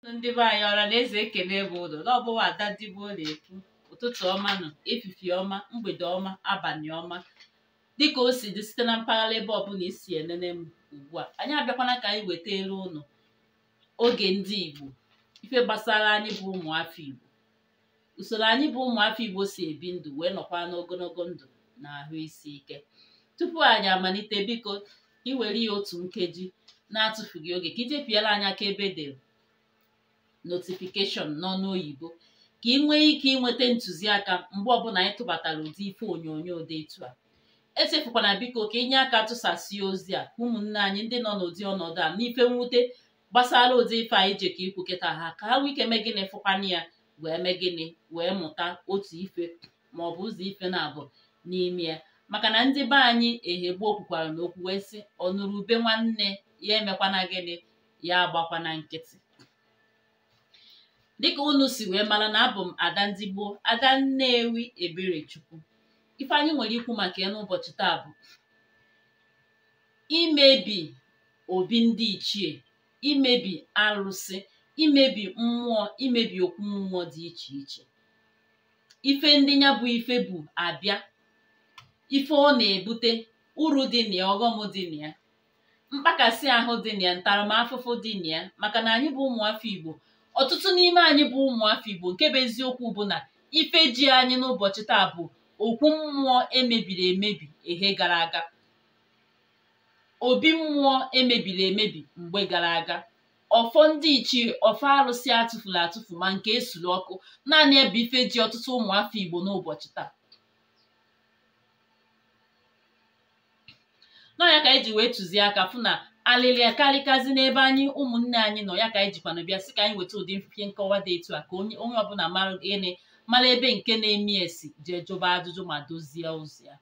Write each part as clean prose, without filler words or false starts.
ndị be anyị ọra na eze ekele bụ ụlọ n'ọbụwa ada dịbụ na-ekwu ụtụtụ ọma nọ efifie ọma mgbede ọma abalị ọma dịka o si dị site na mpaghara ebe ọbụla isi enene m ugbu a anyị abịakwana ka anyị weta elu ụlọ oge ndị Igbo ife gbasara anyị bụ ụmụafọ Igbo usoro anyị bụ ụmụafọ Igbo si ebi ndụ wee nọkwa n'ogologo ndụ na ahụ isi ike. Tupu anyị amalite, biko iwere ya otu nkeji na-atụfughị oge ka ijepiela anyị aka ebe dere notification n'ọnụ oyibo ka ị nwee ike inweta ntụziaka mgbe ọbụla anyị tụbatara ụdị ife onyonyo dị etu a. Echefukwana biko ka inye aka tụsasị ozi a ụmụnne anyị ndị nọ n'ụdị ọnọdụ a n'ife mwute gbasara ụdị ife anyị je ka ikwu kịta ha ka ha nwee ike mee gịnị fụkwana ya wee mee gịnị wee mụta otu ife maọbụ ụzọ ife na-abụ n'ime ya, maka na ndị be anyị ehegbu okwukwara n'okwu wee sị ọnụrụ ube nwanne ya emekwana gịnị ya agbakwana nkịtị. Dịka unu si wee mara na abụ m ada ndị gboo, ada Nnewi Eberechukwu. Ife anyị nwere ikwu maka ya n'ụbọchị taa bụ imebi obi ndị ichie, imebi arụsị, imebi mmụọ, imebi okwu mmụọ dị iche iche. Ife ndị ya bụ ife bụ abịa, ife ọ na-ebute, uru dị na ya, ọghọm dị na ya, mkpakasị ahụ dị na ya, ntaramahụhụ dị na ya, maka na anyị bụ ụmụafọ Igbo. Ọtụtụ n'ime anyị bụ ụmụafọ Igbo nke bụ eziokwu bụ na ife ji anyị n'ụbọchị taa bụ okwu mmụọ emebiri emebi ehe gara aga, obi mmụọ emebiri emebi mgbe gara aga, ọfọ ndị ichie, ọfọ arụsị atụfuru atụfu ma nke esuru ọkụ, naanị ebe ife ji ọtụtụ ụmụafọ Igbo n'ụbọchị taa. Nọ ya ka anyị ji wee tụziaka fụ na alịlị akarịkazi n'ebe anyị ụmụnne anyị nọ, ya ka anyị jikwana bịa sị ka anyị weta ụdị mpipie nkọwa dị etu a ka onye ọbụla mara ebe nke na-eme esi jee jụba ajụjụ ma dozie ụzọ ya.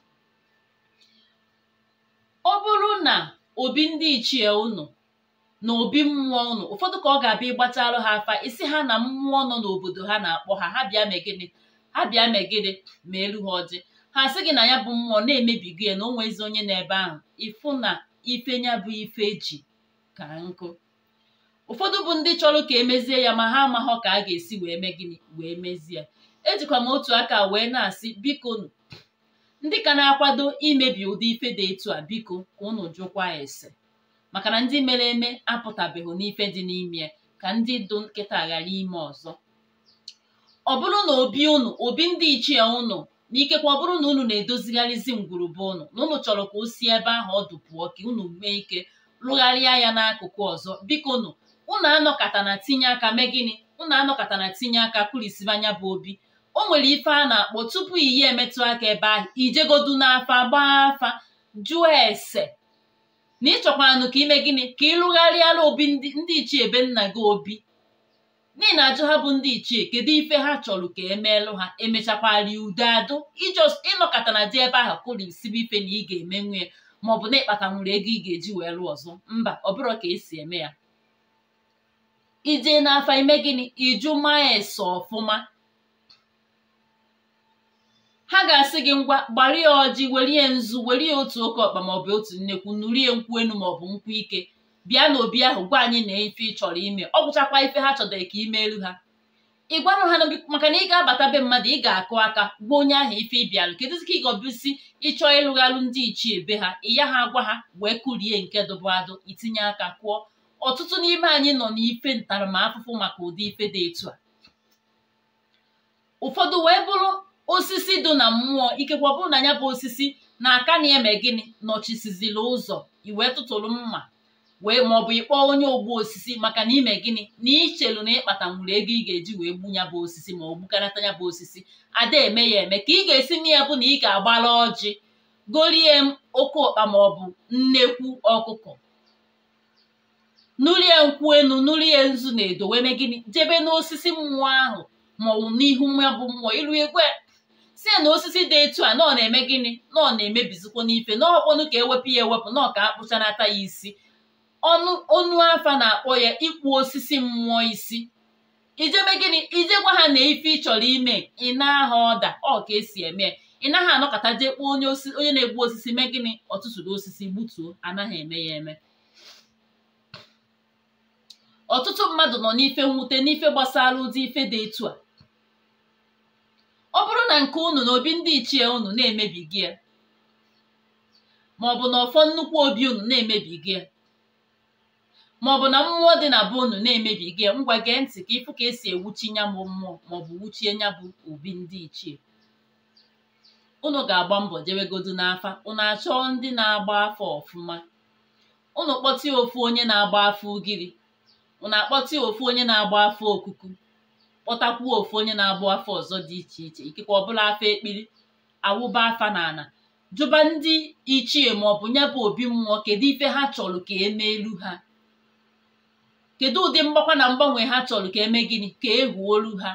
Ọ bụrụ na obi ndị ichie unu na obi mmụọ unu, ụfọdụ ka ọ ga-abịa ịgbacharụ ha afa isi ha na mmụọ nọ n'obodo ha na-akpọ ha bịa megịnị, ha bịa megịnị ma elu ha ọjị, ha sị gị na ya bụ mmụọ na-emebigo ya na o nwezi onye n'ebe ahụ, ịfụ na ife ya bụ ife eji ka nkụ. Ụfọdụ bụ ndị chọrọ ka emezie ya ma ha amaghọ ka a ga-esi wee mee gịnị wee mezie. Ejikwa m otu aka wee na-asị biko ndị ka na-akwado imebi ụdị ife dị etu a, biko ka unu jụkwa ese, maka na ndị mere eme apụtabeghị n'ife dị n'ime ya ka ndị dụ nkịta ghara ime ọzọ. Ọ bụrụ na obi ndị ichie unu n'ikekwa ọ bụrụ na unu na-edozigharịzi ngwurube unu na unu chọrọ ka o si ebe ahụ ọdụ pụọ ka unu mee ike rụgharịa ya n'akụkụ ọzọ, biko unu anọkọta na tinye aka mee gịnị, unu anọkọta na tinye aka kụrisiba anya bụ obi. O nwere ife a na-akpọ tupu iyi emetụ aka ebe ahụ ijegodu n'afa gbaa afa jụọ ese na ịchọkwanụ ka ime gịnị ka ịrụgharịala obi ndị ichie ebe nna gị obi, n'ihi na ajụ ha bụ ndị ichie kedu ife ha chọrọ ka emeelụ ha, emechakwara udo adụ ịnọkọta na dị ebe ahụ kụrisiba ife na ị ga-eme nwunye maọbụ na ịkpata nwere ego ị ga-eji wee lụọ ọzọ. Mba, ọ bụrụ ka esi eme ya. Ije n'afa ime gịnị, iju maa ese ọfụma. Ha ga-asị gị ngwa gbara ya ọjị, were ya nzu, were ya otu oke ọkpa maọbụ otu nnekwu, nụrie nkwụ enu maọbụ nkwụ ike, bịa n'obi ahụ gwa anyị na ife ị chọrọ ime. Ọ gwụchakwa ife ha chọdere ka ime elu ha, ị gwarụ ha maka na ị ga-abata be mmadụ, ị ga-akụ aka gwa onye ahụ ife ị bịarụ kedụzi ka ị ga-ọbụsi ịchọọ ịlụghalụ ndị ichie be ha, ịya ha agwa ha wee kurie nke dụbụ adụ itinye aka kwụọ. Ọtụtụ n'ime anyị nọ n'ife ntaramahụhụ maka ụdị ife dị etu a. Ụfọdụ wee bụrụ osisi dị na mmụọ, ikekwa bụrụ na ya bụ osisi na aka na-eme gịnị nọchisizila ụzọ, iwee tụtụrụ mma wee maọbụ ịkpọọ onye ogbu osisi maka na ime gịnị na ichelu na ịkpata nwere ego ị ga-eji wee gbu ya bụ osisi ma ọ gbukarata ya bụ osisi. Ada eme ya eme ka ị ga-esi na ya bụ na ị ga-agbara ọjị gorie oke ọkpa maọbụ nnekwu ọkụkọ, nụrie nkwụ enu, nụrie nzu na edo, wee mee gịnị jebe n'osisi mmụọ ahụ maọbụ n'ihu ya bụ mmụọ iru egwe si na osisi dị etu a nọ na-eme gịnị nọ na-emebizikwa n'ife n'ọkpọnụ ka ewepụ ya ewepụ nọ ka akpụchanata ya isi. Ọnụ afa na-akpọ ya ikpu osisi mmụọ isi. Ijebe gịnị ije gwa ha na ife ị chọrọ ime ị na-aha ọda, ọ ka esi eme. Ị naghị anọkọta jee kpọọ onye na-egbu osisi mee gịnị ọtụtụrụ osisi gbutuo, anaghị eme ya eme. ọtụtụ mmadụ nọ n'ife mwute n'ife gbasara ụdị ife dị etu a. Ọ bụrụ na nke unu na obi ndị ichie unu na-emebighị ya, maọbụ na ọfọ nnukwu obi unu na-emebighị ya, maọbụ na mmụọ dị na be unu na-emebighị ya, ngwa gee ntị ka ịfụ ka esi ewuchi nya bụ mmụọ maọbụ wuchie nya bụ obi ndị ichie. Unu ga-agba mbọ jewegodu n'afa. Unu achọọ ndị na-agba afọ ọfụma. Unu kpọtie ofu onye na-agba afọ ugiri, unu akpọtie ofu onye na-agba afọ okuku, kpọtakwuo ofu onye na-agba afọ ọzọ dị iche iche, ikekwe ọbụla afọ ekpiri, awụba afa na ana, jụba ndị ichie maọbụ nya bụ obi mmụọ kedu ife ha chọrọ ka emeelu ha, kedu ụdị mgbakwa na mgbanwe ha chọrọ ka eme gịnị, ka ehuolu ha.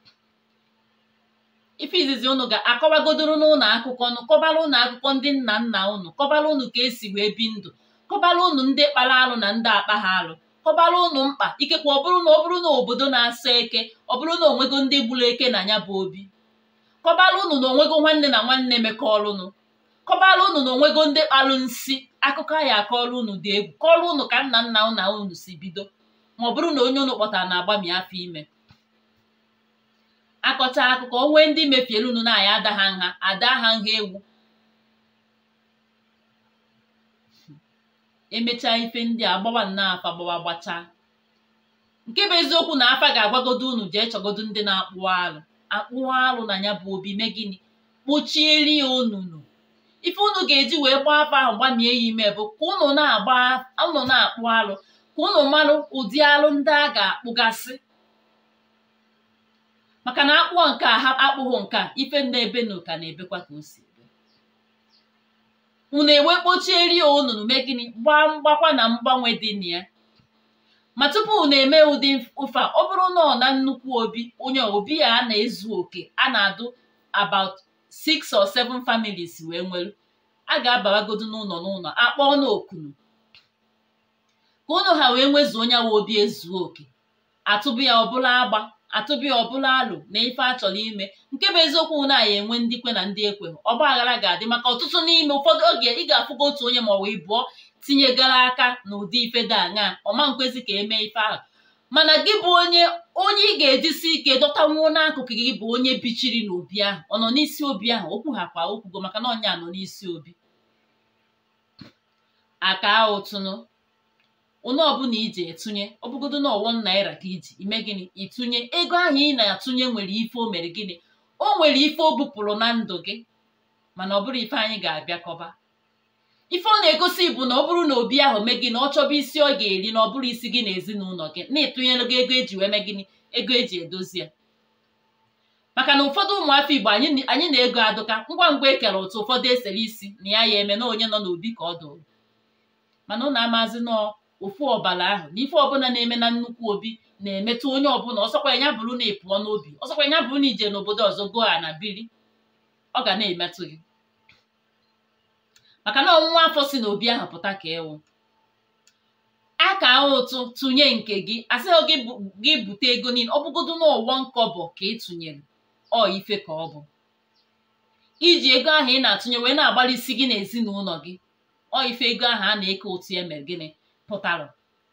Ife izizi unu ga-akọwagodoro n'ụlọ akụkọ unu, kọbara ụlọ akụkọ ndị nna nna unu, kọbara unu ka esi wee bi ndụ, kọbara unu ndị kpara alụ na ndị akpa ha alụ, kọbara unu mkpa, ikekwe ọ bụrụ na obodo na-asa eke, ọ bụrụ na onwego ndị gburu eke na ya bụ obi, kọbara unu na onwego nwanne na nwanne mekọọlụ unu, kọbara unu na onwego ndị kpalụ nsị. Akụkọ ya akọọlụ unu dị egwu, kọọlụ unu ka nna nna unu na unu si bido, ma ọ bụrụ na onye unu kpọtara na-agbami afọ ime. Akọcha akụkọ onwe ndị mefiere unu na ya ada ha nha ewu. Emechaa ife ndị a gbawa nnọọ afa gbachaa. Nke bụ eziokwu na afa ga-agwagodo unu jee chọgodo ndị na-akpụ alụ na ya bụ obi mee gịnị, kpochieri ya onunu. Ife unu ga-eji wee gbaa afa ahụ gbamie ya ime bụ ka unu na-akpụ alụ, ka unu marụ ụdị alụ ndị a ga-akpụgasị. Maka na akpụọ nke a ha akpụghị nke a, ife na-ebe na ụka na-ebekwa ka o si ebe. Unu ewe kpochieri ya onunu mee gịnị, gbaa mgbakwa na mgbanwe dị na ya. Ma tupu unu eme ụdị ụfa, ọ bụrụ na ọ na nnukwu obi, onye obi ya a na-ezu oke, a na-adụ about 6 or 7 families wee nwere, a ga-abawagodu n'ụlọ akpọọ n'okunu ka unu ha wee nwezuo onye wa obi ezuo oke, atụbụ ya ọbụla agba, atụbụ ya ọbụla alụ na ife a chọrọ ime. Nke bụ eziokwu na ya enwe ndị kwe na ndị ekwe, ọgba aghara ga-adị, maka ọtụtụ n'ime ụfọdụ oge ị ga-afụgo otu onye ma ọ wee bụọ tinyegara aka na ụdị ife dị aṅaa, ọma nkwezi ka eme ife ahụ. Mana gị bụ onye ị ga-ejisi ike dọtanwuo n'akụkụ gị bụ onye bichiri n'obi ahụ, ọ nọ n'isi obi ahụ, okwu ha kwa okwugo maka na ọnya nọ n'isi obi. Aka ụtụnụ onye ọbụla iji etunye, ọ bụgodo na $1 ka iji ime gịnị, itunye ego ahụ ị na-atụnye nwere ife o mere gịnị, o nwere ife o bupụrụ na ndụ gị. Mana ọ bụrụ ife anyị ga-abịakọba, ife ọ na-egosi bụ na ọ bụrụ na obi ahụ mee gịnị, ọ chọba isi ọ ga-eri, na ọ bụrụ isi gị na ezinụlọ gị, na-etụnyere gị ego eji wee mee gịnị, ego eji edozi ya. Maka na ụfọdụ ụmụafọ Igbo anyị na-ego adụka, ngwa ngwa ekere ụtụ ụfọdụ esere isi na ya eme na onye nọ n'obi ka ọ dụrụ. Mana ụnụ amazi nọọ ofu ọbala ahụ na ife ọbụla na-eme na nnukwu obi na-emetụ onye ọbụla. Ọsọkwa ya bụrụ na ị pụọ n'obi, ọsọkwa ya bụrụ na ije n'obodo ọzọ goo a na biri, ọ ga na-emetụ gị. Maka na ọnwụnwa afọ si n'obi ahụ pụta ka ewu. Aka ụtụ tụnye nke gị, asịghị gị bute ego niile, ọ bụgodu na ọwọ nkọbọ ka ị tụnyere, ọ ife ka ọ bụ iji ego ahụ ị na-atụnye wee na-agbalịsi gị na ezinụlọ gị, ọ ife ego ahụ a na-eke ụtụ ya mere gịnị pụtara.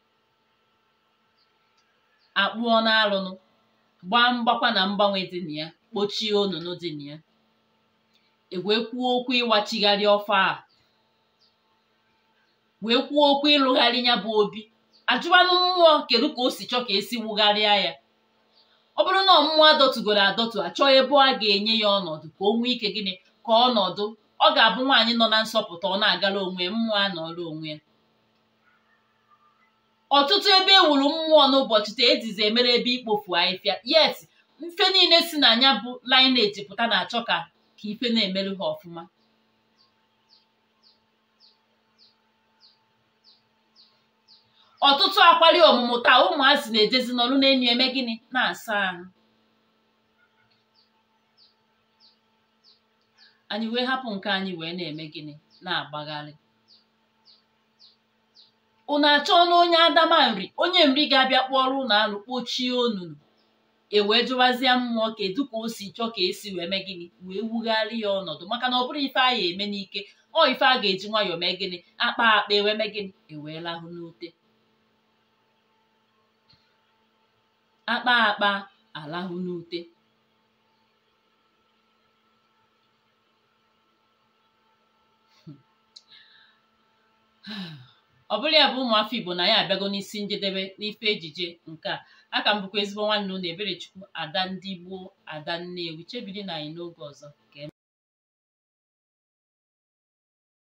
Akpụọ n'alụnụ, gbaa mgbakwa na mgbanwe dị na ya, kpochie onunu dị na ya, wee kwuo okwu ịwachigharị ọfọ a, wee kwuo okwu ịlụgharị ya bụ obi. Ajụwanụ mmụọ kedu ka o si chọọ ka esi wugharịa ya. Ọ bụrụ na mmụọ adọtugoro adọtu, achọọ ebe a ga-enye ya ọnọdụ ka o nwee ike gịnị, ka ọnọdụ ọ ga-abụ nwaanyị nọ na nsọpụta, ọ na-agara onwe mmụọ anọrọ onwe ya. Ọtụtụ ebe ewuru mmụọ n'ụbọchị taa ejizi emere ebe ikpofu ahịfịa. Yes, mfe niile si na anya bụ lineage pụta na-achọ ka ife na-emerụ ha ọfụma. Ọtụtụ akwari ọmụmụ taa ụmụazị na-ejezi n'ọrụ n'enyu eme gịnị, na-asa ahụ. Anyị wee hapụ nke anyị wee na-eme gịnị, na-agbagharị. Unu achọọ na onye adama nri, onye nri ga-abịa kpọrọ ụnụ alụ, kpochie onunu, ewee jụwazie mmụọ kedu ka o si chọọ ka esi wee mee gịnị, wee wugharị ya ọnọdụ. Maka na ọ bụrụ ife a ya eme n'ike, ọ ife a ga-eji nwayọọ mee gịnị, akpa ewee mee gịnị, ewee lahụ n'ute. akpa akpa alahụ n'ute. Ọ bụrụ ya bụ ụmụafọ Igbo na ya abịago n'isi njedebe n'ife ejije nke a. Aka m bụkwa ezigbo nwanne unu Eberechukwu, ada ndị Gboo, ada Nnewi. Chebiri na anyị n'oge ọzọ.